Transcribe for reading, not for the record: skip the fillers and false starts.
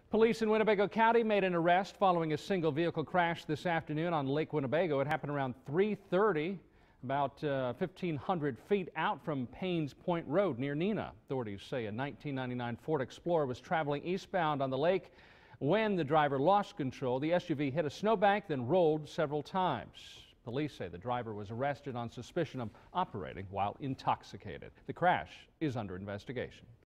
Police in Winnebago County made an arrest following a single vehicle crash this afternoon on Lake Winnebago. It happened around 3:30, about 1,500 feet out from Paynes Point Road near Neenah. Authorities say a 1999 Ford Explorer was traveling eastbound on the lake when the driver lost control. The SUV hit a snowbank, then rolled several times. Police say the driver was arrested on suspicion of operating while intoxicated. The crash is under investigation.